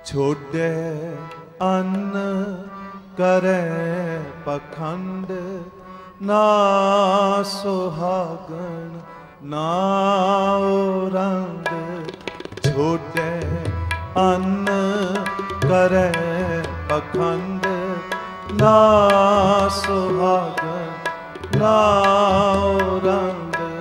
छोड़े अन्न करे पखंड, ना सुहागन ना रंग। छोड़े अन्न करे पखंड, ना सुहागन ना रंग।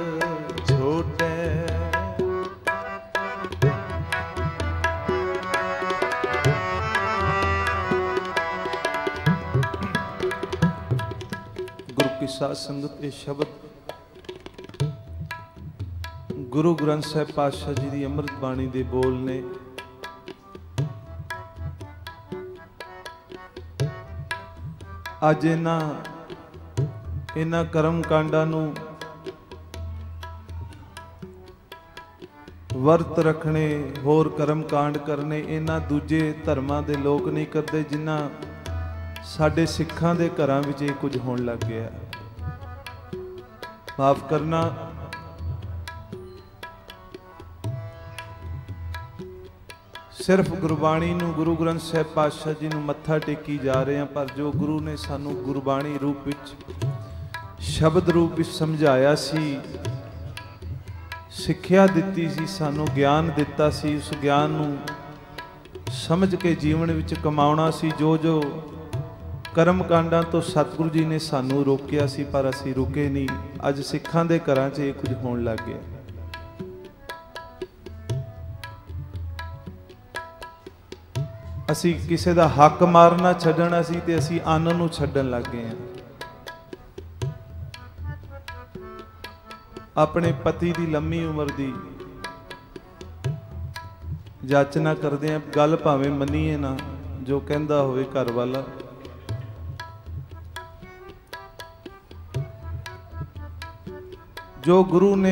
साध संगत ये शब्द गुरु ग्रंथ साहिब पातशाह जी की अमृत बाणी के बोल ने। अज इन्हां कर्म कांडां नूं वर्त रखने, होर कर्म कांड करने इन्हां दूजे धर्मां दे लोग नहीं करते, जिन्हां साडे सिखां दे घरां विच इह कुछ होण लग गया। माफ करना, सिर्फ गुरबाणी नूं, गुरु ग्रंथ साहिब पातशाह जी नूं मत्था टेकी जा रहे हैं, पर जो गुरु ने सानू गुरबाणी रूप विच, शब्द रूप विच समझाया सी, सिक्ख्या दित्ती सी, सानू ज्ञान दिता सी, उस ज्ञान नूं समझ के जीवन विच कमाउणा सी। जो जो कर्म कांडां तो सतगुरु जी ने सानू रोकिया सी, पर असीं रुके नहीं। अज सिखां दे घरां 'च इह कुछ होण लग गया। असीं किसे दा हक मारना छड्डना सी ते असीं अन्न नूं छड्डण लग गए हां। अपने पति दी लंबी उम्र दी जाचना करदे हां, गल भावें मन्नीए ना, जो कहंदा होवे घर वाला। जो गुरु ने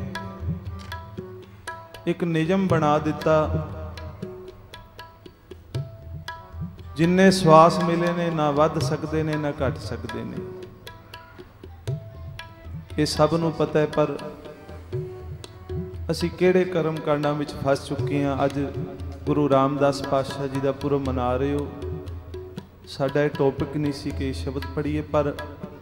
एक नियम बना दिता, जिन्ने श्वास मिले ने ना वध सकते ने ना घट सकते ने, ये सब नूं पता है। पर असी किहड़े कर्म कांडां विच फस चुके हैं। अज गुरु रामदास पातशाह जी का पुरब मना रहे हो। साडा ये टॉपिक नहीं सी कि शब्द पढ़ीए, पर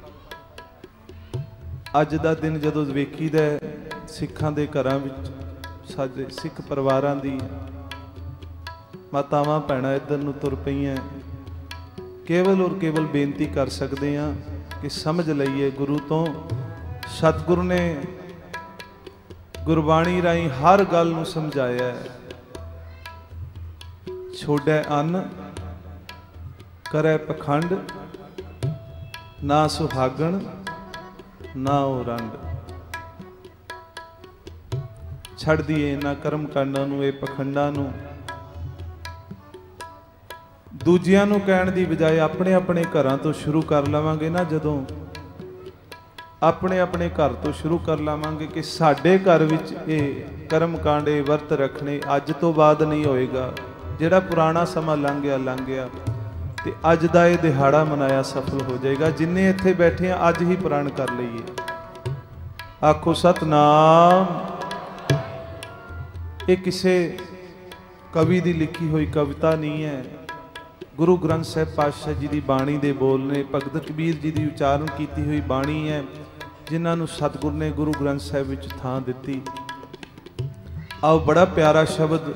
अज दा दिन जदों वेखीदा सिखां दे घरां विच, साडे सिख परिवारां दी मातावां भैणां इधर नूं तुर पईआं, केवल और केवल बेनती कर सकते हैं कि समझ लईए गुरु तो। सतगुरु ने गुरबाणी राहीं हर गल नूं समझाया है। छोड़े अन्न करे पखंड, ना सुहागण ना वो रंग। छड़ दिए इन्हां कर्म कांडां नूं, इह पखंडां नूं। दूजियां नूं कहण दी बजाय अपने अपने घरां तो शुरू कर लवांगे ना। जदों अपने अपने घर तो शुरू कर लवांगे कि साडे घर विच इह कर्म कांड, इह वर्त रखने अज तो बाद नहीं होएगा। जिहड़ा पुराना समा लंघ गया ते अज दा इह दिहाड़ा मनाया सफल हो जाएगा। जिन्ने इत्थे बैठे हैं अज ही प्रण कर लईए। आखो सतनाम। ये किसी कवि की लिखी हुई कविता नहीं है। गुरु ग्रंथ साहिब पातशाह जी की बाणी दे बोल ने, भगत कबीर जी की उचारण की हुई बाणी है, जिन्होंने सतगुरु ने गुरु ग्रंथ साहिब विच थां दित्ती। आओ बड़ा प्यारा शब्द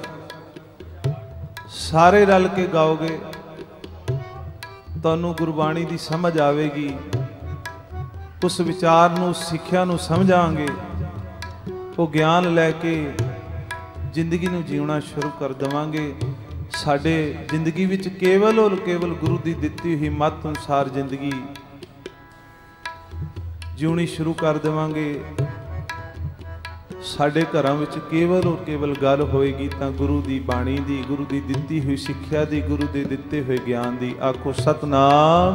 सारे रल के गाओगे, तुहानूं गुरबाणी की समझ आवेगी। उस विचार नूं, सिक्ख्या नूं समझांगे, वो ज्ञान लैके जिंदगी नूं जीवना शुरू कर देवांगे। साडे जिंदगी विच केवल और केवल गुरु की दित्ती हुई मत अनुसार जिंदगी जीवनी शुरू कर देवांगे। साडे घरां विच केवल और केवल गल होएगी तां गुरु दी बाणी दी, गुरु दी दित्ती हुई सिक्ख्या दी, गुरु दे दित्ते हुए ज्ञान दी। आखो सतनाम।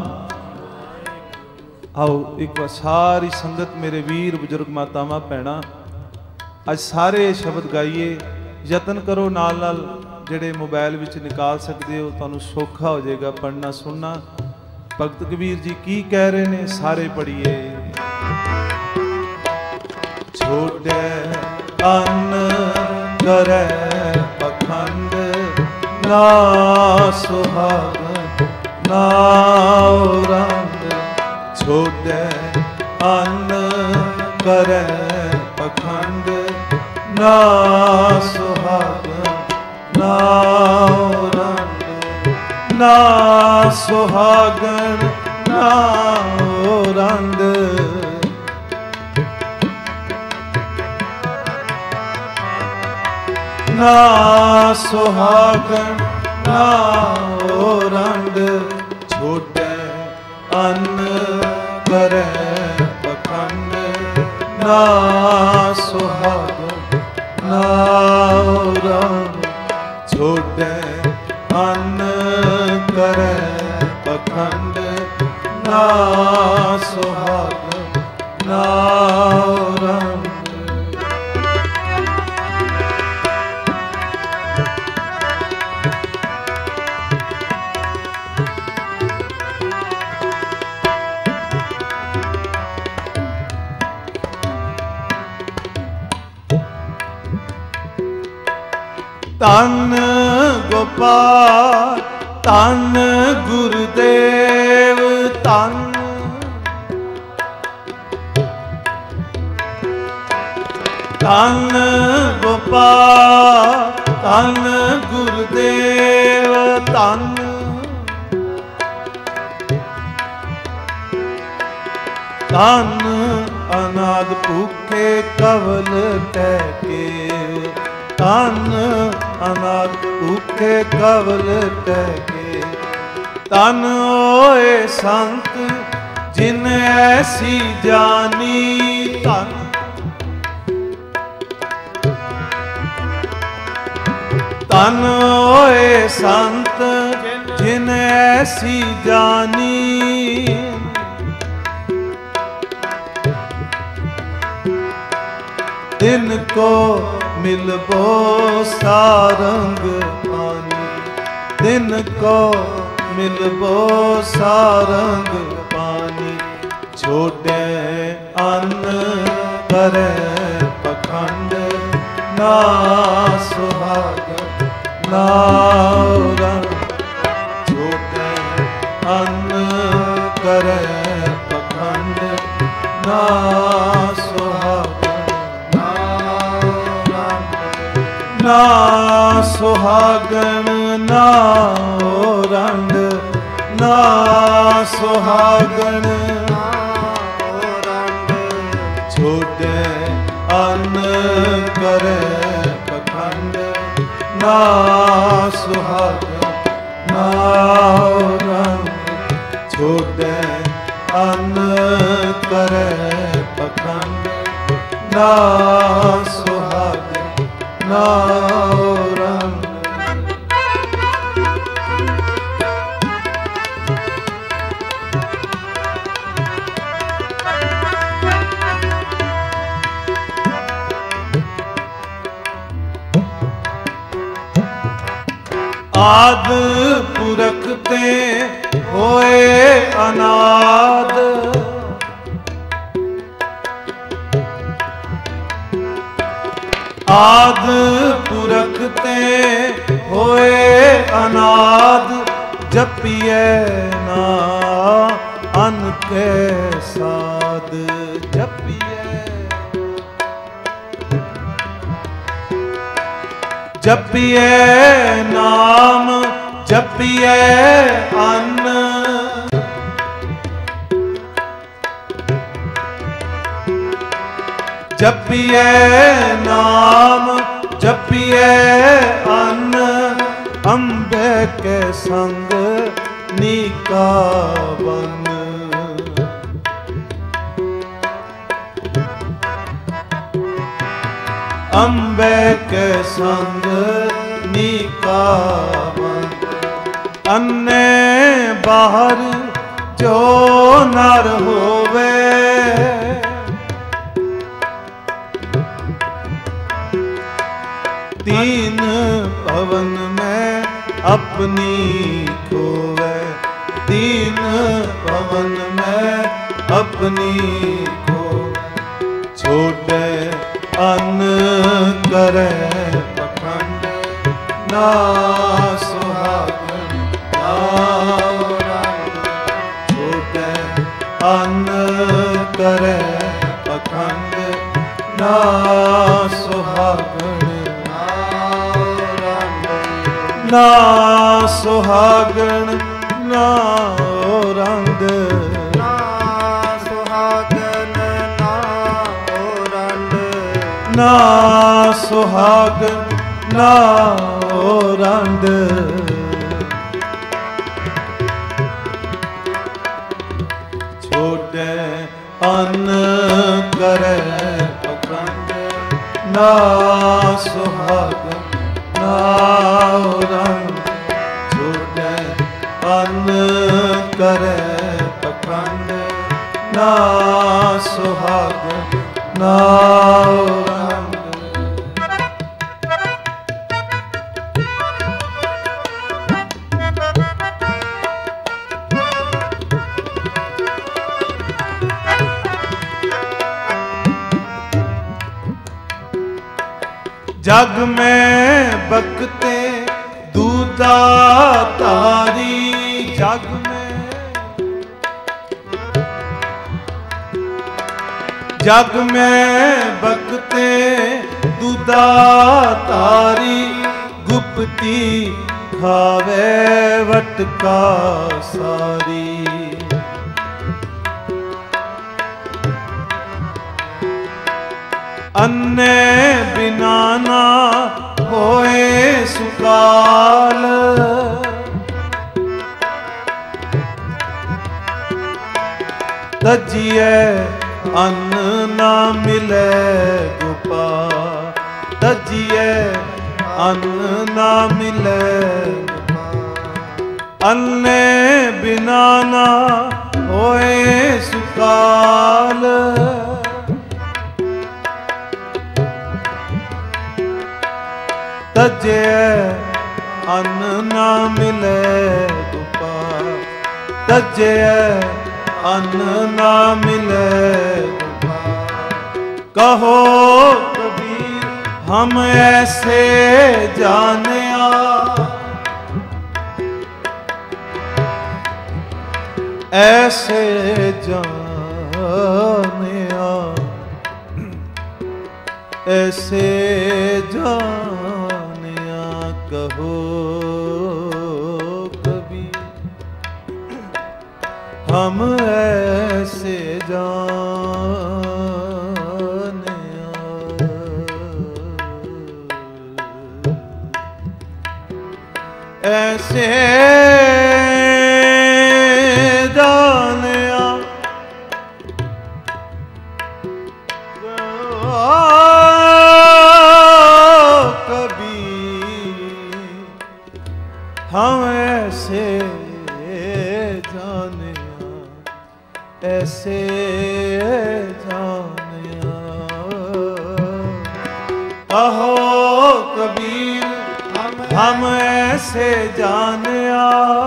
आओ एक बार सारी संगत, मेरे वीर बुजुर्ग मातावां भैणां, अज सारे शब्द गाइए। यतन करो नाल नाल जिहड़े मोबाइल विच निकाल सकदे हो, तुहानूं सौखा हो जाएगा पढ़ना सुनना। भगत कबीर जी की कह रहे ने, सारे पढ़िए। छोड़े अन्न करे पखंड, ना सुहागन ना रंग, छोड़े अन्न करे पखंड, ना सुहागन ना रंग, ना सुहागन ना रंग। ना सुहागन ना रंग, छोटे अन्न करे पखंड, ना सुहागन ना रंग, छोटे अन्न करे पखंड, ना सुहागन ना रंग। धन गोपाल धन गुरुदेव धन, धन गोपाल धन गुरुदेव धन, धन अनाद भूखे कवल टहके, धन अनाद भूखे कवल टहके, धन होए संत जिन ऐसी जानी, धन धन होए संत जिन ऐसी जानी, दिन को मिलबो सारंग पानी, दिन को मिलबो सारंग पानी, छोटे अन्न करे पखंड, ना सुहागन ना रंग, छोटे अन्न करे पखंड, ना सुहागन ना सुहागन ना रंग, ना सुहागन ना रंग, छोटे अन्न करे पखंड, ना सुहागन ना रंग, छोटे अन्न करे पखंड, ना सुहागन ना रंग। आद पुरख ते होए अनाद, आद पुरख ते होए अनाद, जपिए ना अन के साध, जपिए जपिए नाम जपिए अन्न, जपिए नाम जपिए अन्न, अम्बे के संग नीका बन, अम्बे के संग नीका बन, अन्ने बाहर जो नर होवे, तीन पवन में अपनी खोवे, तीन पवन में अपनी खोवे, छोटे अन्न करे पखंड, ना ਅੰਨ ਕਰੈ ਪਖੰਡ ਨਾ ਸੁਹਾਗਣ ਨਾ ਸੁਹਾਗਣ ਨਾ ਰੰਗ ਨਾ ਸੁਹਾਗਣ ਨਾ ਰੰਗ ਨਾ ਸੁਹਾਗਣ ਨਾ ਰੰਗ ਛੋਟੇ ਅੰਨ ਕਰੈ ਪਖੰਡ ਨਾ ਸੁਹਾਗਣ ਨਾ ਰੰਗ ਛੋਟੇ ਅੰਨ ਕਰੈ ਪਖੰਡ ਨਾ ਸੁਹਾਗਣ ਨਾ ਰੰਗ जग में बकते दूधा तारी जग में बकते दूधा तारी गुप्ती खावे वटका सारी अन्ने बिना ना होए सुकाल तजिए अन्न ना मिले गोपाल तजिए अन्न ना मिले अन्ने बिना ना होए सुकाल तजे अन्न ना मिले गोपाल तजे अन्न ना मिले गोपाल कहो कबीर हम ऐसे जानिया ऐसे जानिया ऐसे जानिया कहो कबीर हम ऐसे जानिया ऐसे जानिया हम ऐसे जानिया ऐसे जानिया कहो कबीर हम ऐसे जानिया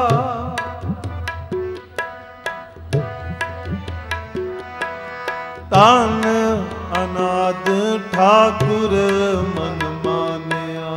तान अनाद ठाकुर मन मानिया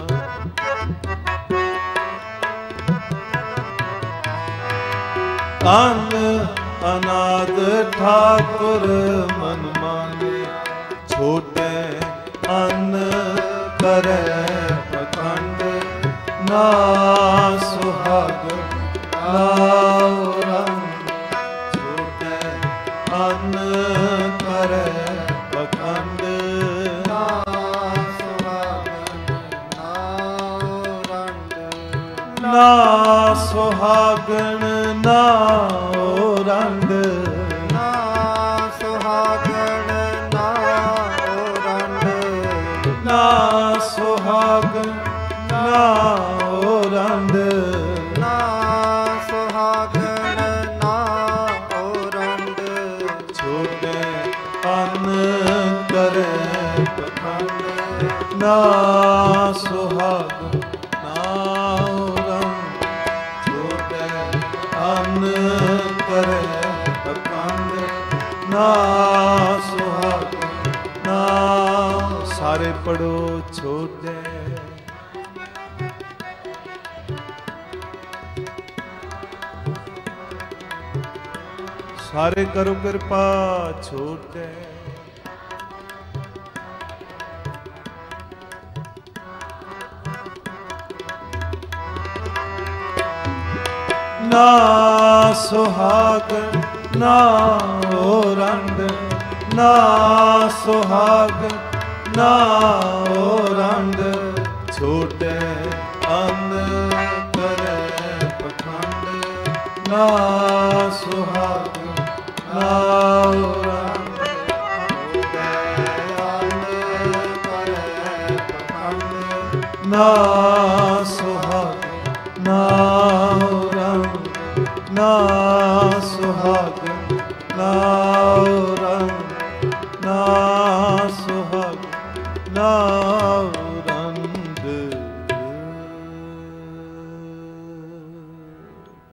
तान अनाद ठाकुर मन माने छोटे अन्न करे पखंड ना सुहाग ना रंग छोटे अन्न करे पखंड ना सुहाग ना रंग ना सुहागण ना रंग ना सुहागण ना रंग ना सुहागण ना रंग ना सुहागण ना रंग छोटे अन्न करे पखंड ना सुहागण ना रंग छोटे अन्न करे पखंड ना सुहागण ना सारे पढ़ो छोटे ਸਾਰੇ ਕਰੋ ਕਿਰਪਾ ਛੋਟੇ। ਨਾ ਸੁਹਾਗਣ ਨਾ ਓ ਰੰਡ, ਨਾ ਸੁਹਾਗਣ ਨਾ ਓ ਰੰਡ, ਛੋਟੇ ਅੰਨ ਕਰੇ ਪਖੰਡ। ਨਾ ਸੁਹਾਗਣ ਨਾ ਓ ਰੰਡ, ਛੋਟੇ ਅੰਨ ਕਰੇ ਪਖੰਡ। ਨਾ ਸੁਹਾਗਣ ਨਾ ਓ ਰੰਡ, ਨਾ